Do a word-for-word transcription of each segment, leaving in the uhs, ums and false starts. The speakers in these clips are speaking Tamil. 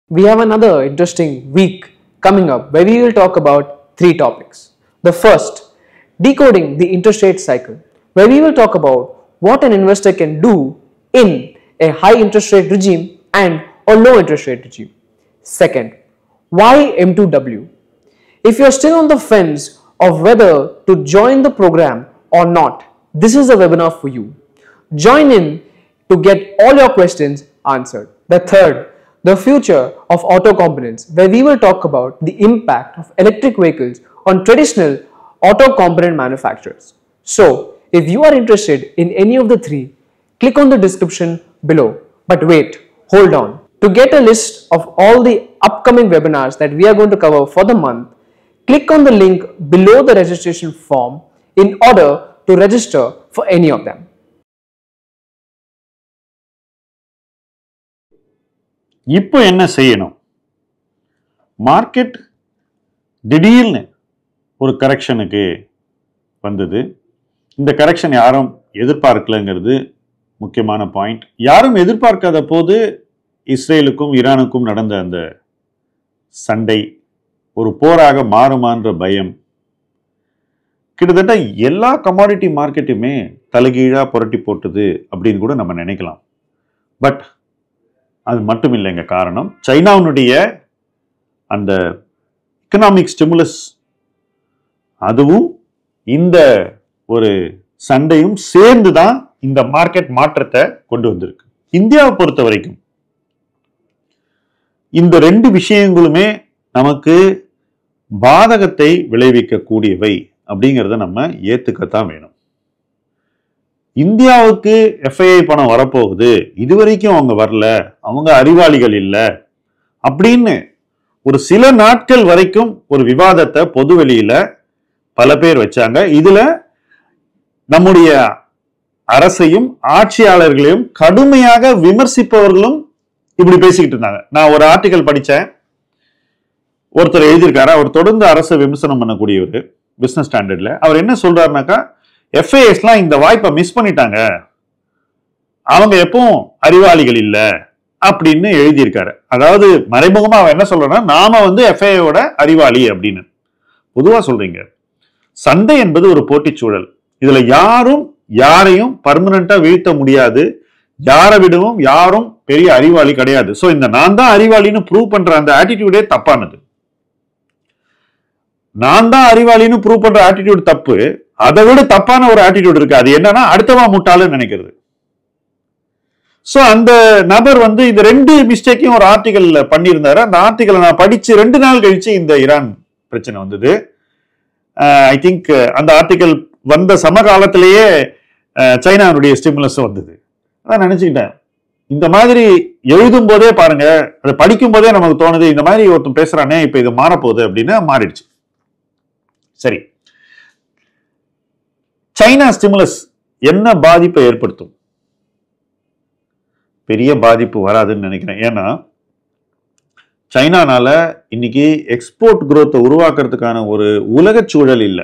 We have another interesting week coming up where we will talk about three topics. The first, decoding the interest rate cycle, where we will talk about what an investor can do in a high interest rate regime and a low interest rate regime. Second, why M two W? If you're still on the fence of whether to join the program or not, this is the webinar for you. Join in to get all your questions answered. The third, the future of auto components, where we will talk about the impact of electric vehicles on traditional auto component manufacturers. So, if you are interested in any of the three, click on the description below. But wait, hold on. To get a list of all the upcoming webinars that we are going to cover for the month, click on the link below the registration form in order to register for any of them. இப்போ என்ன செய்யணும்? மார்க்கெட் திடீர்னு ஒரு கரெக்ஷனுக்கு வந்தது. இந்த கரெக்ஷன் யாரும் எதிர்பார்க்கலங்கிறது முக்கியமான பாயிண்ட். யாரும் எதிர்பார்க்காத போது இஸ்ரேலுக்கும் ஈரானுக்கும் நடந்த அந்த சண்டை ஒரு போராக மாறுமான்ற பயம் கிட்டத்தட்ட எல்லா கமாடிட்டி மார்க்கெட்டுமே தலைகீழா புரட்டி போட்டது அப்படின்னு கூட நம்ம நினைக்கலாம். பட் அது மட்டும் இல்லைங்க காரணம். சைனாவுடைய அந்த எக்கனாமிக் ஸ்டிமுலஸ் அதுவும் இந்த ஒரு சண்டையும் சேர்ந்து தான் இந்த மார்க்கெட் மாற்றத்தை கொண்டு வந்திருக்கு. இந்தியாவை பொறுத்த வரைக்கும் இந்த ரெண்டு விஷயங்களுமே நமக்கு பாதகத்தை விளைவிக்கக்கூடியவை அப்படிங்கிறத நம்ம ஏத்துக்கத்தான் வேணும். இந்தியாவுக்கு எஃப்ஐஐ பணம் வரப்போகுது, இதுவரைக்கும் அவங்க வரல, அவங்க அறிவாளிகள் இல்லை அப்படின்னு ஒரு சில நாட்கள் வரைக்கும் ஒரு விவாதத்தை பொதுவெளியில பல பேர் வச்சாங்க. இதுல நம்முடைய அரசையும் ஆட்சியாளர்களையும் கடுமையாக விமர்சிப்பவர்களும் இப்படி பேசிக்கிட்டு இருந்தாங்க. நான் ஒரு ஆர்டிகல் படித்தேன், ஒருத்தர் எழுதியிருக்காரு, அவர் தொடர்ந்து அரசை விமர்சனம் பண்ணக்கூடியவர் பிசினஸ் ஸ்டாண்டர்ட்ல. அவர் என்ன சொல்றாருனாக்கா, எஃப்ஐஎஸ்லாம் இந்த வாய்ப்பை மிஸ் பண்ணிட்டாங்க, அவங்க எப்பவும் அறிவாளிகள் இல்லை அப்படின்னு எழுதியிருக்காரு. அதாவது மறைமுகமா அவன் என்ன சொல்றான்னா, நாம வந்து எஃப்ஐஐயோட அறிவாளி அப்படின்னு பொதுவா சொல்றீங்க. சந்தை என்பது ஒரு போட்டிச்சூழல். இதுல யாரும் யாரையும் பர்மனண்டா வீழ்த்த முடியாது, யாரை விடவும் யாரும் பெரிய அறிவாளி கிடையாது. சோ இந்த நான் தான் அறிவாளின்னு ப்ரூவ் பண்ற அந்த ஆட்டிடியூடே தப்பானது. நான் தான் அறிவாளின்னு ப்ரூவ் பண்ற ஆட்டிடியூட் தப்பு. அதை விட தப்பான ஒரு ஆட்டிடியூட் இருக்கு. அது என்னன்னா, அடுத்தவா முட்டாளுன்னு நினைக்கிறது. சோ அந்த நபர் வந்து இந்த ரெண்டு மிஸ்டேக்கையும் ஒரு ஆர்டிகல்ல பண்ணியிருந்தாரு. அந்த ஆர்டிகலை நான் படிச்சு ரெண்டு நாள் கழிச்சு இந்த ஈரான் பிரச்சனை வந்தது. ஐ திங்க் அந்த ஆர்டிகல் வந்த சமகாலத்திலேயே சைனாவுடைய ஸ்டிமுலஸ் வந்தது. அதான் நினைச்சுக்கிட்டேன், இந்த மாதிரி எழுதும் போதே பாருங்க, அதை படிக்கும் போதே நமக்கு தோணுது, இந்த மாதிரி ஒருத்தன் பேசுறானே, இப்ப இது மாறப்போகுது அப்படின்னு மாறிடுச்சு. சரி, சைனா ஸ்டிமுலஸ் என்ன பாதிப்பை ஏற்படுத்தும்? பெரிய பாதிப்பு வராதுன்னு நினைக்கிறேன். ஏன்னா சைனானால இன்னைக்கு எக்ஸ்போர்ட் குரோத்தை உருவாக்குறதுக்கான ஒரு உலக சூழல் இல்லை.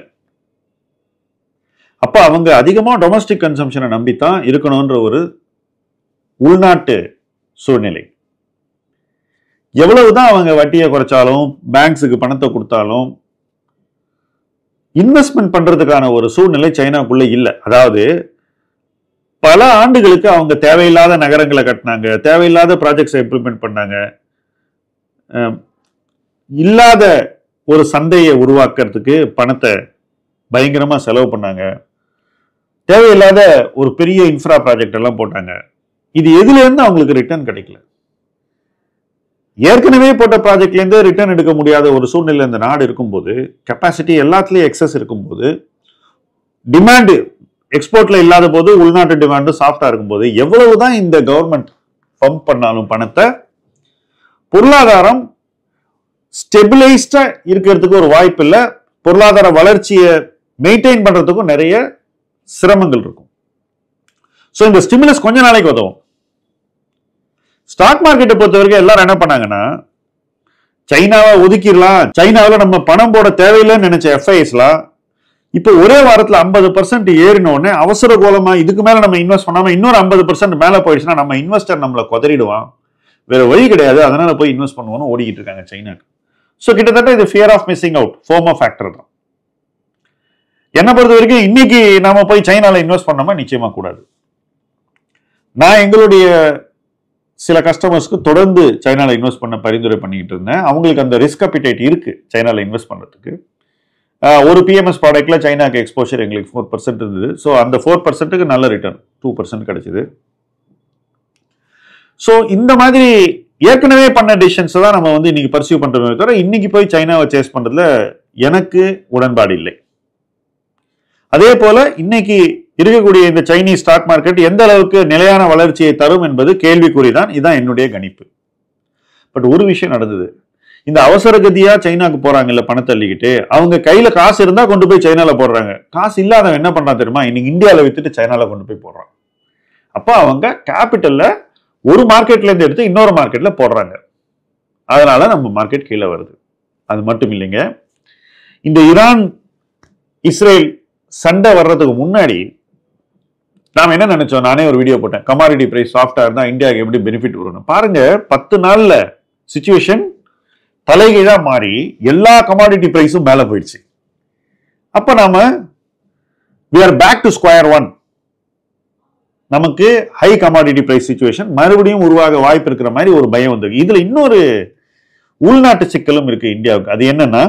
அப்ப அவங்க அதிகமா டொமஸ்டிக் கன்சம்ஷனை நம்பித்தான் இருக்கணும்ன்ற ஒரு உள்நாட்டு சூழ்நிலை. எவ்வளவுதான் அவங்க வட்டியை குறைச்சாலும், பேங்க்ஸுக்கு பணத்தை கொடுத்தாலும், இன்வெஸ்ட்மெண்ட் பண்றதுக்கான ஒரு சூழ்நிலை சைனாக்குள்ள இல்லை. அதாவது பல ஆண்டுகளுக்கு அவங்க தேவையில்லாத நகரங்களை கட்டினாங்க, தேவையில்லாத ப்ராஜெக்ட்ஸை இம்ப்ளிமெண்ட் பண்ணாங்க, இல்லாத ஒரு சந்தையை உருவாக்குறதுக்கு பணத்தை பயங்கரமா செலவு பண்ணாங்க, தேவையில்லாத ஒரு பெரிய இன்ஃப்ரா ப்ராஜெக்ட் எல்லாம் போட்டாங்க. இது எதுல இருந்து அவங்களுக்கு ரிட்டர்ன் கிடைக்கல. ஏற்கனவே போட்ட ப்ராஜெக்ட்ல இருந்து ரிட்டர்ன் எடுக்க முடியாத ஒரு சூழ்நிலை இந்த நாடு இருக்கும்போது, கெப்பாசிட்டி எல்லாத்துலயும் எக்ஸஸ் இருக்கும்போது, டிமாண்டு எக்ஸ்போர்ட்ல இல்லாத போது உள்நாட்டு டிமாண்டு சாஃப்டா இருக்கும்போது, எவ்வளவுதான் இந்த கவர்மெண்ட் பம்ப் பண்ணாலும் பணத்தை, பொருளாதாரம் ஸ்டெபிளைஸ்டா இருக்கிறதுக்கு ஒரு வாய்ப்பு இல்லை. பொருளாதார வளர்ச்சியை மெயின்டைன் பண்றதுக்கும் நிறைய சிரமங்கள் இருக்கும். ஸோ இந்த ஸ்டிமுலஸ் கொஞ்ச நாளைக்கு உதவும். ஸ்டாக் மார்க்கெட்டை பொறுத்த வரைக்கும் எல்லாரும் என்ன பண்ணாங்கன்னா, சைனாவை ஒதுக்கிடலாம், சைனாவில் நம்ம பணம் போட தேவையில்லைன்னு நினைச்ச எஃப்ஐஎஸ்லாம் இப்போ ஒரே வாரத்தில் ஐம்பது பர்சன்ட் ஏறினோடனே அவசர கோலமா இதுக்கு மேல நம்ம இன்வெஸ்ட் பண்ணாம இன்னொரு ஐம்பது பர்சன்ட் மேல போயிடுச்சுன்னா நம்ம இன்வெஸ்டர் நம்மளை கொதறிடுவான், வேற வழி கிடையாது, அதனால போய் இன்வெஸ்ட் பண்ணுவோம்னு ஓடிக்கிட்டு இருக்காங்க சைனாக்கு. ஸோ கிட்டத்தட்ட இது fear of missing out, FOMO factor தான். என்ன பொறுத்த வரைக்கும் இன்னைக்கு நாம போய் சைனால இன்வெஸ்ட் பண்ணோமா நிச்சயமா கூடாது. நான் எங்களுடைய சில கஸ்டமர்ஸ்க்கு தொடர்ந்து சைனால இன்வெஸ்ட் பண்ண பரிந்துரை பண்ணிக்கிட்டு இருந்தேன். அவங்களுக்கு அந்த ரிஸ்க் அப்பிடைட் இருக்கு சைனால இன்வெஸ்ட் பண்றதுக்கு. ஒரு பிஎம்எஸ் ப்ராடக்ட்ல சைனாக்கு எக்ஸ்போஷர் எங்களுக்கு ஃபோர் பர்சன்ட் இருந்தது. ஸோ அந்த ஃபோர் பர்சன்ட்டுக்கு நல்ல ரிட்டர்ன் டூ பர்சன்ட் கிடைச்சது. ஸோ இந்த மாதிரி ஏற்கனவே பண்ண டிசிஷன்ஸ் தான் நம்ம வந்து இன்னைக்கு பர்சியூ பண்றோமே தவிர இன்னைக்கு போய் சைனாவை சேஸ் பண்றதுல எனக்கு உடன்பாடு இல்லை. அதே போல இன்னைக்கு இருக்கக்கூடிய இந்த சைனீஸ் ஸ்டாக் மார்க்கெட் எந்த அளவுக்கு நிலையான வளர்ச்சியை தரும் என்பது கேள்விக்குறிதான். இதுதான் என்னுடைய கணிப்பு. பட் ஒரு விஷயம் நடந்தது. இந்த அவசர கதியா சைனாக்கு போறாங்கல்ல பணத்தை அள்ளிக்கிட்டு, அவங்க கையில காசு இருந்தா கொண்டு போய் சைனால போடுறாங்க. காசு இல்லாதவன் என்ன பண்றான் தெரியுமா, இன்னைக்கு இந்தியாவில வித்துட்டு சைனால கொண்டு போய் போடுறான். அப்ப அவங்க கேபிட்டல்ல ஒரு மார்க்கெட்ல இருந்து எடுத்து இன்னொரு மார்க்கெட்ல போடுறாங்க. அதனால நம்ம மார்க்கெட் கீழே வருது. அது மட்டும் இல்லைங்க, இந்த ஈரான் இஸ்ரேல் சண்டை வர்றதுக்கு முன்னாடி நாம என்ன நினைச்சோம், நானே ஒரு வீடியோ போட்டேன், கமாடிட்டி பிரைஸ் சாஃப்டா இருந்தா இந்தியாவுக்கு எப்படி பெனிஃபிட் வரும்னு. பாருங்க, பத்து நாள்ல சிச்சுவேஷன் தலைகீழா மாறி எல்லா கமாடிட்டி பிரைஸும் மேல போயிடுச்சு. அப்ப நாம we are back to square one. நமக்கு ஹை கமாடிட்டி பிரைஸ் சிச்சுவேஷன் மறுபடியும் உருவாக வாய்ப்பு இருக்கிற மாதிரி ஒரு பயம் வந்தது. இதுல இன்னொரு உள்நாட்டு சிக்கலும் இருக்கு இந்தியாவுக்கு. அது என்னன்னா,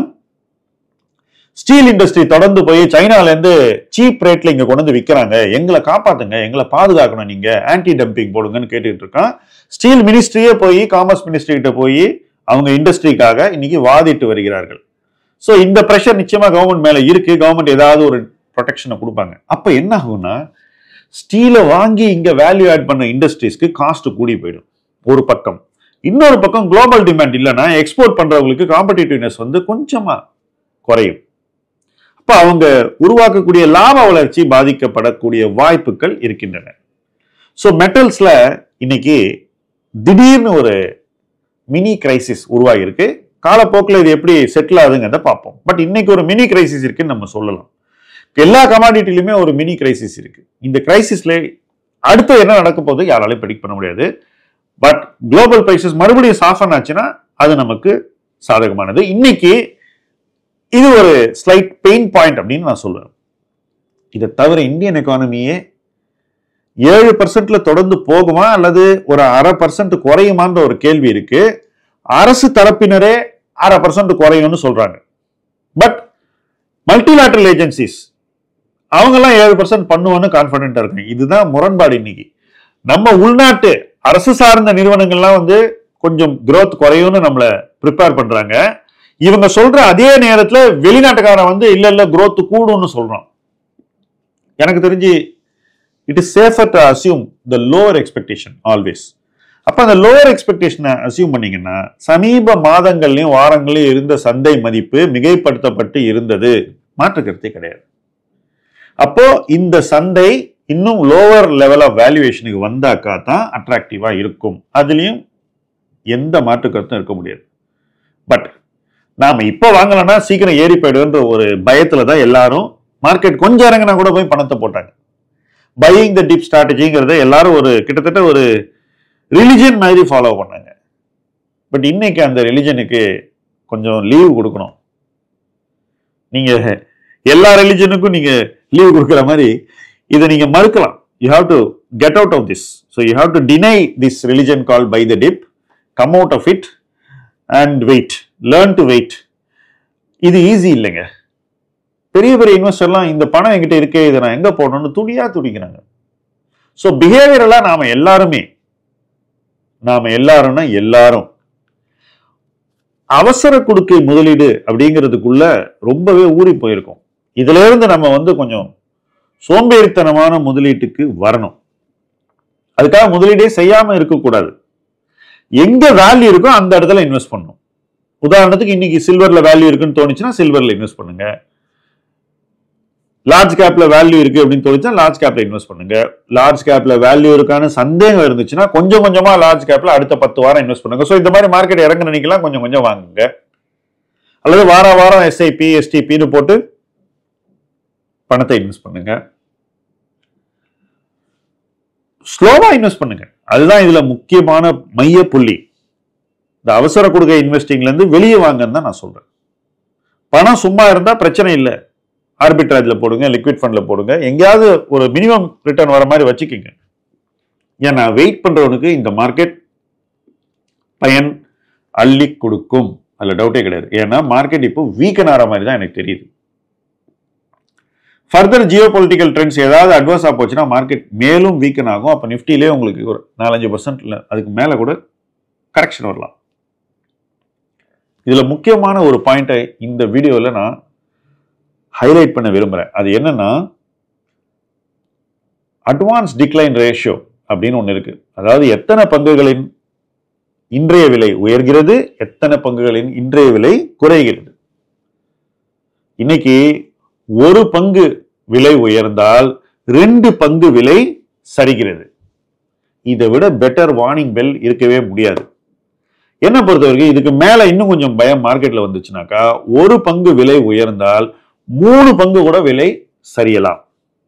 ஸ்டீல் இண்டஸ்ட்ரி தொடர்ந்து போய் சைனால இருந்து சீப் ரேட்ல இங்க கொண்டு வந்து விற்கிறாங்க, எங்களை காப்பாத்துங்க, எங்களை பாதுகாக்கணும், நீங்க ஆன்டி டம்பிங் போடுங்கன்னு கேட்டுட்டு இருக்கான். ஸ்டீல் மினிஸ்ட்ரியே போய் காமர்ஸ் மினிஸ்ட்ரி கிட்ட போய் அவங்க இண்டஸ்ட்ரிக்காக இன்னைக்கு வாதிட்டு வருகிறார்கள். ஸோ இந்த ப்ரெஷர் நிச்சயமா கவர்மெண்ட் மேல இருக்கு. கவர்மெண்ட் ஏதாவது ஒரு ப்ரொடெக்ஷனை கொடுப்பாங்க. அப்ப என்ன ஆகும்னா, ஸ்டீலை வாங்கி இங்க வேல்யூ ஆட் பண்ண இண்டஸ்ட்ரீஸ்க்கு காஸ்ட் கூடி போயிடும் ஒரு பக்கம். இன்னொரு பக்கம் குளோபல் டிமாண்ட் இல்லைன்னா எக்ஸ்போர்ட் பண்றவங்களுக்கு காம்படிட்டிவ்னஸ் வந்து கொஞ்சமா குறையும். அப்ப அவங்க உருவாக்கக்கூடிய லாப வளர்ச்சி பாதிக்கப்படக்கூடிய வாய்ப்புகள் இருக்கின்றன. ஸோ மெட்டல்ஸ்ல இன்னைக்கு திடீர்னு ஒரு மினி கிரைசிஸ் உருவாகி இருக்கு. காலப்போக்கில் இது எப்படி செட்டில் ஆகுதுங்கிறத பார்ப்போம். பட் இன்னைக்கு ஒரு மினி கிரைசிஸ் இருக்குன்னு நம்ம சொல்லலாம். எல்லா கமாடிட்டிலுமே ஒரு மினி கிரைசிஸ் இருக்கு. இந்த கிரைசிஸ்ல அடுத்து என்ன நடக்க போகுது யாராலையும் ப்ரெடிக்ட் பண்ண முடியாது. பட் குளோபல் பிரைசஸ் மறுபடியும் சாஃபன் ஆச்சுன்னா அது நமக்கு சாதகமானது. இன்னைக்கு இது ஒரு ஸ்லைட் பெயின் பாயிண்ட் அப்படின்னு நான் சொல்லுவேன். இதை தவிர இந்தியன் எக்கானமியே ஏழு பர்சன்ட்ல தொடர்ந்து போகுமா அல்லது ஒரு அரை பர்சன்ட் குறையுமான்ற ஒரு கேள்வி இருக்கு. அரசு தரப்பினரே அரை பர்சன்ட் குறையும்னு சொல்றாங்க. பட் மல்டிலேட்டரல் ஏஜென்சிஸ் அவங்க எல்லாம் ஏழு பர்சன்ட் பண்ணுவான்னு கான்பிடென்டா இருக்காங்க. இதுதான் முரண்பாடு. இன்னைக்கு நம்ம உள்நாட்டு அரசு சார்ந்த நிறுவனங்கள்லாம் வந்து கொஞ்சம் growth குறையும்னு நம்மள ப்ரிப்பேர் பண்றாங்க. இவங்க சொல்ற அதே நேரத்துல வெளிநாட்டுக்காரன் வந்து இல்ல இல்ல growth கூடும்னு சொல்றான். எனக்கு தெரிஞ்சு it is safer to assume the lower expectation always. அப்ப அந்த லோவர் எக்ஸ்பெக்டேஷனை அசியூம் பண்ணீங்கன்னா சமீப மாதங்கள்லயும் வாரங்களையும் இருந்த சந்தை மதிப்பு மிகைப்படுத்தப்பட்டு இருந்தது, மாற்று கருத்தே கிடையாது. அப்போ இந்த சந்தை இன்னும் லோவர் லெவல் ஆஃப் வேல்யூவேஷனுக்கு வந்தாக்கா தான் அட்ராக்டிவா இருக்கும். அதுலயும் எந்த மாற்று கருத்தும் இருக்க முடியாது. பட் நாம இப்ப வாங்கலன்னா சீக்கிரம் ஏறி போயிடுன்ற ஒரு பயத்துல தான் எல்லாரும் மார்க்கெட் கொஞ்சம் இறங்கினா கூட போய் பணத்தை போட்டாங்க. பையிங் த டிப் ஸ்ட்ராட்டஜிங்கிறத எல்லாரும் ஒரு கிட்டத்தட்ட ஒரு ரிலிஜன் மாதிரி ஃபாலோ பண்ணாங்க. பட் இன்னைக்கு அந்த ரிலிஜனுக்கு கொஞ்சம் லீவ் கொடுக்கணும். நீங்க எல்லா ரிலிஜனுக்கும் நீங்க லீவ் கொடுக்குற மாதிரி இதை நீங்க மறுக்கலாம். You have to get out of this. So you have to dine this religion call by the dip, come out of it and wait, learn to wait. இது ஈஸி இல்லைங்க. பெரிய பெரிய இன்வெஸ்டர்லாம் இந்த பணம் என்கிட்ட இருக்கே, இதை நான் எங்க போடணும்னு துடியா துடிக்கிறாங்க. ஸோ பிஹேவியரெல்லாம் நாம எல்லாருமே நாம எல்லாரும்னா எல்லாரும் அவசர கொடுக்கை முதலீடு அப்படிங்கிறதுக்குள்ள ரொம்பவே ஊறி போயிருக்கோம். இதுல இருந்து நம்ம வந்து கொஞ்சம் சோம்பேறித்தனமான முதலீட்டுக்கு வரணும். அதுக்காக முதலீடே செய்யாம இருக்கக்கூடாது. எங்க வேல்யூ இருக்கோ அந்த இடத்துல இன்வெஸ்ட் பண்ணணும். உதாரணத்துக்கு இன்னைக்கு சில்வர்ல வேல்யூ இருக்குன்னு தோணுச்சுன்னா சில்வர்ல இன்வெஸ்ட் பண்ணுங்க. லார்ஜ் கேப்ல வேல்யூ இருக்கு அப்படின்னு தோணுச்சா லார்ஜ் கேப்ல இன்வெஸ்ட் பண்ணுங்க. லார்ஜ் கேப்ல வேல்யூ இருக்கான சந்தேகம் இருந்துச்சுன்னா கொஞ்சம் கொஞ்சமா லார்ஜ் கேப்ல அடுத்த பத்து வாரம் இன்வெஸ்ட் பண்ணுங்க. ஸோ இந்த மாதிரி மார்க்கெட் இறங்க நினைக்கலாம், கொஞ்சம் கொஞ்சம் வாங்குங்க. அல்லது வார வாரம் எஸ்ஐபி எஸ்டிபின்னு போட்டு பணத்தை இன்வெஸ்ட் பண்ணுங்க. ஸ்லோவா இன்வெஸ்ட் பண்ணுங்க. அதுதான் இதுல முக்கியமான மைய புள்ளி. இந்த அவசர கொடுக்கை இன்வெஸ்டிங்ல இருந்து வெளியே வாங்கன்னு தான் நான் சொல்றேன். பணம் சும்மா இருந்தா பிரச்சனை இல்லை, ஆர்பிட்ராஜ்ல போடுங்க, லிக்விட் ஃபண்ட்ல போடுங்க, எங்கேயாவது ஒரு மினிமம் ரிட்டர்ன் வர மாதிரி வச்சுக்கோங்க. ஏன்னா வெயிட் பண்றவனுக்கு இந்த மார்க்கெட் பயன் அள்ளி கொடுக்கும், அதுல டவுட்டே கிடையாது. ஏன்னா மார்க்கெட் இப்போ வீக்கன் ஆகிற மாதிரி தான் எனக்கு தெரியுது. ஃபர்தர் ஜியோ பொலிட்டிக்கல் ட்ரெண்ட்ஸ் ஏதாவது அட்வான்ஸா போச்சுன்னா மார்க்கெட் மேலும் வீக்கன் ஆகும். அப்போ நிஃப்டிலே உங்களுக்கு ஒரு நாலஞ்சு பர்சன்ட் இல்லை அதுக்கு மேல கூட கரெக்ஷன் வரலாம். இதுல முக்கியமான ஒரு பாயிண்டை இந்த வீடியோல நான் ஹைலைட் பண்ண விரும்புறேன். அது என்னன்னா அட்வான்ஸ் டிக்ளைன் ரேஷியோ அப்படின்னு ஒன்று இருக்கு. அதாவது எத்தனை பங்குகளின் இன்றைய விலை உயர்கிறது, எத்தனை பங்குகளின் இன்றைய விலை குறைகிறது. இன்னைக்கு ஒரு பங்கு விலை உயர்ந்தால் ரெண்டு பங்கு விலை சரிகிறது. இதை விட பெட்டர் வார்னிங் பெல் இருக்கவே முடியாது. என்ன பொறுத்தவரைக்கும் இதுக்கு மேல இன்னும் கொஞ்சம் பயம் மார்க்கெட்ல வந்துச்சுனாக்கா, ஒரு பங்கு விலை உயர்ந்தால் மூணு பங்கு கூட விலை சரியலாம்.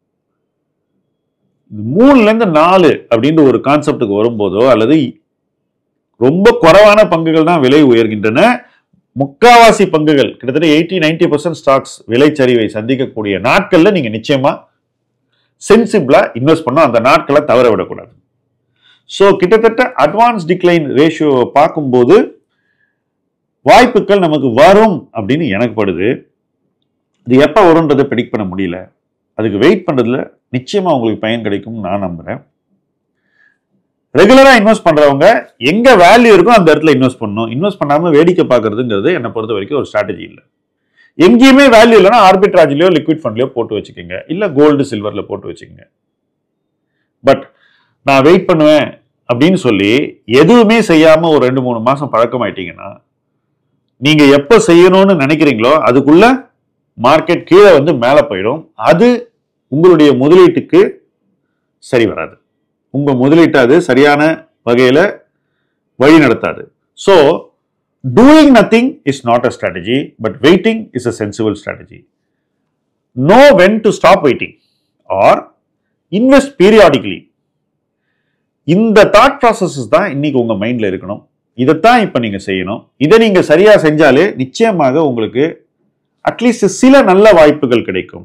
மூணுல இருந்து நாலு அப்படின்ற ஒரு கான்செப்டுக்கு வரும்போதோ அல்லது ரொம்ப குறைவான பங்குகள் தான் விலை உயர்கின்றன, முக்காவாசி பங்குகள் கிட்டத்தட்ட எயிட்டி நைன்டி பர்சன்ட் ஸ்டாக்ஸ் விலை சரிவை சந்திக்கக்கூடிய நாட்கள்ல நீங்க நிச்சயமா சென்சிபிளா இன்வெஸ்ட் பண்ண அந்த நாட்களை தவற விடக்கூடாது. ஸோ கிட்டத்தட்ட அட்வான்ஸ் டிக்ளைன் ரேஷியோவை பார்க்கும்போது வாய்ப்புகள் நமக்கு வரும் அப்படின்னு எனக்கு படுது. இது எப்போ வரும்ன்றதை ப்ரெடிக்ட் பண்ண முடியல. அதுக்கு வெயிட் பண்றதுல நிச்சயமா உங்களுக்கு பயன் கிடைக்கும் நான் நம்புறேன். ரெகுலரா இன்வெஸ்ட் பண்றவங்க எங்க வேல்யூ இருக்கோ அந்த இடத்துல இன்வெஸ்ட் பண்ணணும். இன்வெஸ்ட் பண்ணாம வேடிக்கை பார்க்கறதுங்கிறது என்னை பொறுத்த வரைக்கும் ஒரு ஸ்ட்ராட்டஜி இல்லை. எங்கேயுமே வேல்யூ இல்லைன்னா ஆர்பிட்ராஜ்லயோ லிக்விட் ஃபண்ட்லயோ போட்டு வச்சுக்கோங்க, இல்ல கோல்டு சில்வர்ல போட்டு வச்சுக்கோங்க. பட் நான் வெயிட் பண்ணுவேன் அப்படின்னு சொல்லி எதுவுமே செய்யாம ஒரு ரெண்டு மூணு மாசம் பழக்கமாயிட்டீங்கன்னா நீங்க எப்ப செய்யணும்னு நினைக்கிறீங்களோ அதுக்குள்ள மார்க்கெட் கீழே வந்து மேல போயிடும். அது உங்களுடைய முதலீட்டுக்கு சரி வராது. உங்க முதலீட்டு அது சரியான வகையில வழி நடத்தாது. So doing nothing is not a strategy, but waiting is a sensible strategy. Know when to stop waiting or invest periodically. இந்த தாட் ப்ராசஸஸ் தான் இன்னைக்கு உங்க மைண்ட்ல இருக்கணும். இதைத்தான் இப்ப நீங்க செய்யணும். இதை நீங்க சரியா செஞ்சாலே நிச்சயமாக உங்களுக்கு அட்லீஸ்ட் சில நல்ல வாய்ப்புகள் கிடைக்கும்.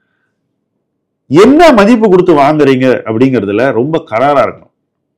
என்ன மதிப்பு கொடுத்து வாங்குறீங்க அப்படிங்கிறதுல ரொம்ப கராரா இருக்கணும்.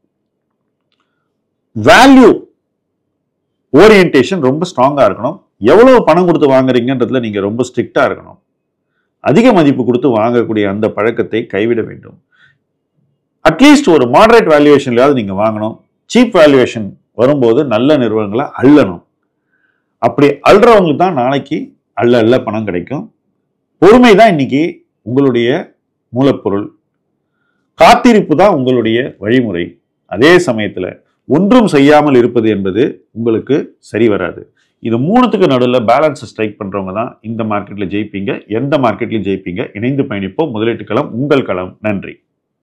வேல்யூ ஓரியன்டேஷன் ரொம்ப ஸ்ட்ராங்கா இருக்கணும். எவ்வளவு பணம் கொடுத்து வாங்குறீங்கன்றதுல நீங்க ரொம்ப ஸ்ட்ரிக்டா இருக்கணும். அதிக மதிப்பு கொடுத்து வாங்கக்கூடிய அந்த பழக்கத்தை கைவிட வேண்டும். அட்லீஸ்ட் ஒரு மாடரேட் வேல்யூவேஷன்லயாவது நீங்க வாங்கணும். சீப் வேல்யூவேஷன் வரும்போது நல்ல நிறுவனங்களை அள்ளணும். அப்படி அள்ளுறவங்களுக்கு தான் நாளைக்கு அள்ள அள்ள பணம் கிடைக்கும். பொறுமை தான் இன்னைக்கு உங்களுடைய மூலப்பொருள். காத்திருப்பு தான் உங்களுடைய வழிமுறை. அதே சமயத்துல ஒன்றும் செய்யாமல் இருப்பது என்பது உங்களுக்கு சரி வராது. இது மூணுத்துக்கு நடுவில் பேலன்ஸ் ஸ்ட்ரைக் பண்றவங்க தான் இந்த மார்க்கெட்ல ஜெயிப்பீங்க. எந்த மார்க்கெட்லயும் ஜெயிப்பீங்க. இணைந்து பயணிப்போம். முதலீட்டு களம் உங்கள் களம். நன்றி.